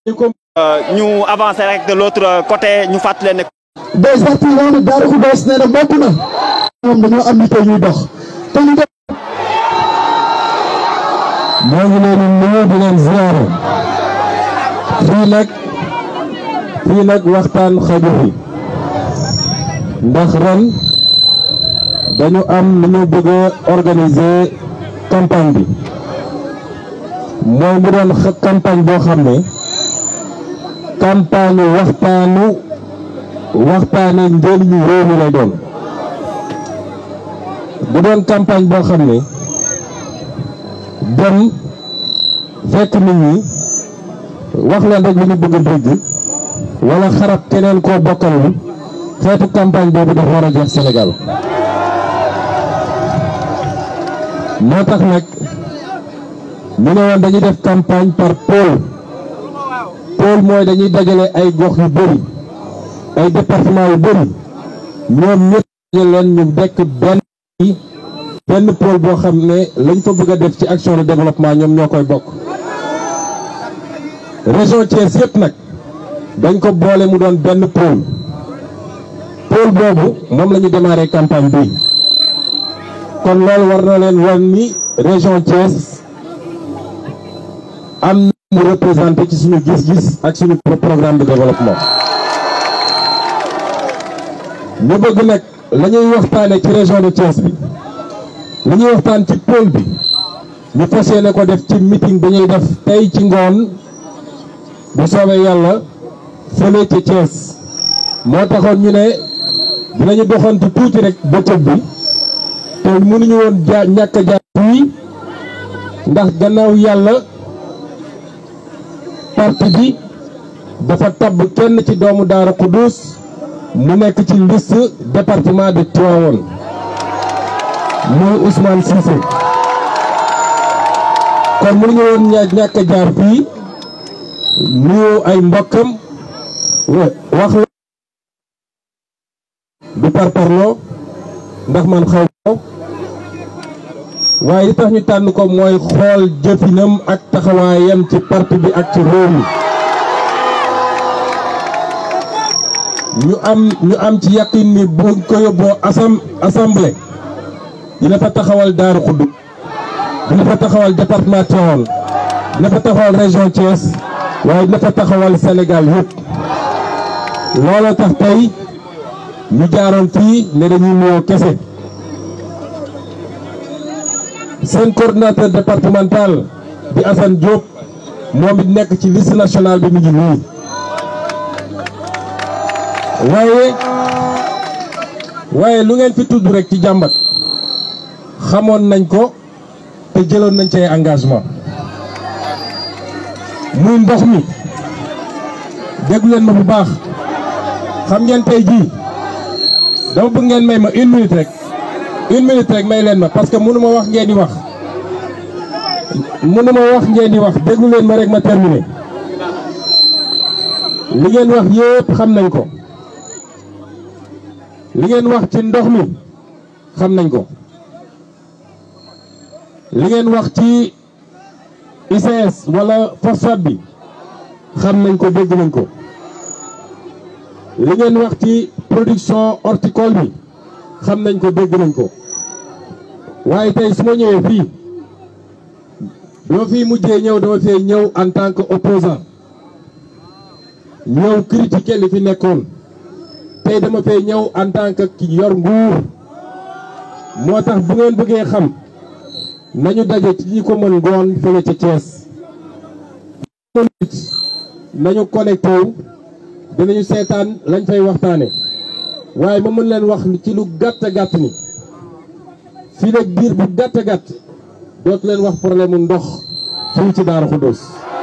ñu avancer rek de l'autre côté ñu fàttali ne. des artisans de Darou Khoudoss nee na bokk na ñoom dañoo am nit ñuy dox te ñu def. moo ngi leen di nuyu di leen ziare fii nag waxtaan xaju fi ndax ren dañu am lu ñu bëgg a organiser campagne bi mooy mu doon campagne boo xam ne campagne waxtaane njëriñu réew mi lay doon bu doon campagne boo xam ne dem fekk nit ñi wax leen rek li ñu bëgg a dégg wala xarab keneen koo bokkalul xeetu campagne boobu dafa war a jeex Sénégal moo tax nag ñu ne woon dañuy def campagne par pôle mooy dañuy dajale ay gox yu bëri ay département yu bëri ñoom ñëpp dajale leen ñu dekk benn pôle boo xam ne lañ fa bëgg a def ci action de développement ñoom ñoo koy bokk. région Thiès yëpp nag dañ ko boole mu doon benn pôle boobu moom la ñu démarré campagne bi kon loolu war na leen wan ni région Thiès am na mu représenté ci suñu gis-gis ak suñu programme de développement. ñu bëgg nag la ñuy waxtaane ci région de Thiès bi li ñuy waxtaan ci pôle bi ñu fas yéene ko def ci meeting bi ñuy def tey ci ngoon bu soobee yàlla fële ci Thiès moo taxoon ñu ne dinañu doxantu tuuti rek bëccëg bi te mënuñu woon ñàkk a jaar fii ndax gannaaw yàlla parti bi dafa tabb kenn ci doomu Darou Khoudoss mu nekk ci liste département de Tivaouane muy Ousmane Cissé kon mënuñu woon ñàkk a jaar fii nuyu ay mbokkam wax la du parparloo ndax man xaw ko waaye li tax ñu tànn ko mooy xool jëfinam ak taxawaayam ci parti bi ak ci réew mi ñu am ci yaqin ni bu ko yóbboo assemblée dina fa taxawal Darou Khoudoss dina fa taxawal département Tivaouane dina fa taxawal région Thiès waaye dina fa taxawal Sénégal yëpp looloo tax tey ñu jaaroon fii ne dañuy nuyoo kese seen coordinateur départemental di Assane Diop moom it nekk ci liste nationale bi mu ngi nii waaye lu ngeen fi tudd rek ci jàmbat xamoon nañ ko te jëloon nañ ci ay engagement muy ndox mi déglu leen ma bu baax xam ngeen tey jii dama bëgg ngeen may ma une minute rek may leen ma parce que mënuma wax ngeen di wax déglu leen ma rek ma terminer li ngeen wax yépp xam nañ ko li ngeen wax ci ndox mi xam nañ ko li ngeen wax ci ICS wala phosphate bi xam nañ ko dégg nañ ko li ngeen wax ci production horticole bi xam nañ ko dégg nañ ko waaye tey su ma ñëwee fii dama fii mujjee ñëw dama fee ñëw en tant que opposant ñëw critiquer li fi nekkoon tey dama fee ñëw en tant que ki yor nguur moo tax bu ngeen bëggee xam nañu daje ci ñi ko mën ngoon fële ca Thiès nañu connecté wu dinañu seetaan lañ fay waxtaane waaye ma mën leen wax ci lu gàtt gàtt ni fii nag biir bu gàtt gàtt dootu leen wax problème mu ndox fii ci Darou Khoudoss